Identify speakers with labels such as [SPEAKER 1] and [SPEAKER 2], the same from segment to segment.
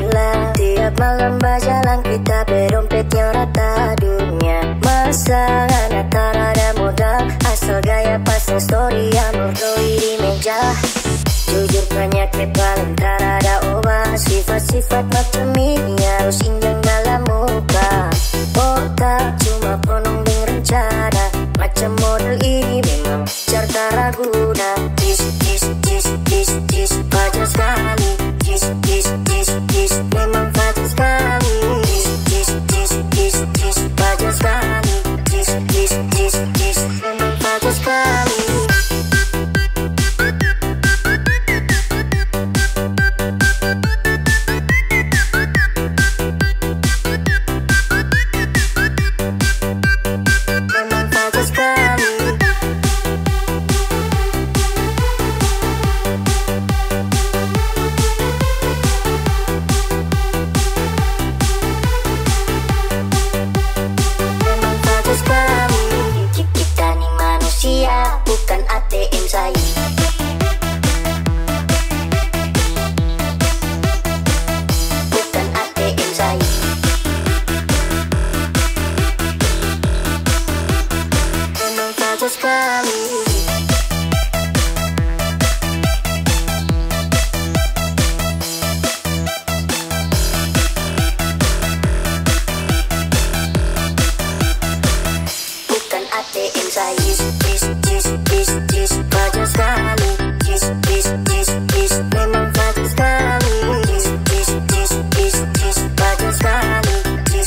[SPEAKER 1] bila tiap malam berjalan kita berdompetnya rata dunia. Masa anak tak ada modal, asal gaya pasang story yang berdoi di meja. Jujur penyakit paling tak ada obat, sifat-sifat macam ini harus injang dalam muka. Otak cuma penuh dengan rencana, macam model ini memang cerita raguna. Fajar sekali, memang fajar sekali. Fajar sekali, memang fajar sekali. Bukan ATM saya. Bukan ATM saya. Memang fajar sekali. Bukan ATM saya. Fajar sekali, memang fajar sekali. Fajar sekali,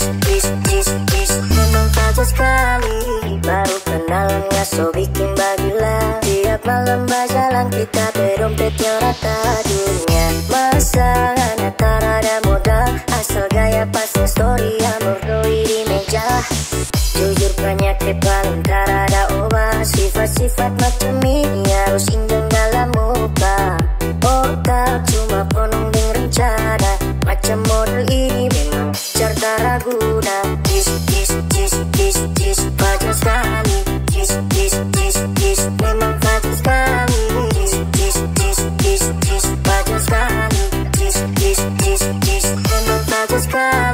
[SPEAKER 1] memang fajar sekali. Baru kenal ngaso bikin bagila, tiap malam berjalan kita berdompetnya rata dunia. Masa anak tak ada modal, asal gaya pasang story yang berdoi di meja. Jujur penyakit paling tak ada obat, sifat-sifat macam ini harus injang dalam muka. Otak cuma penuh dengan rencana, macam model ini memang cerita raguna. Fajar sekali, memang fajar sekali. Fajar sekali, memang fajar sekali.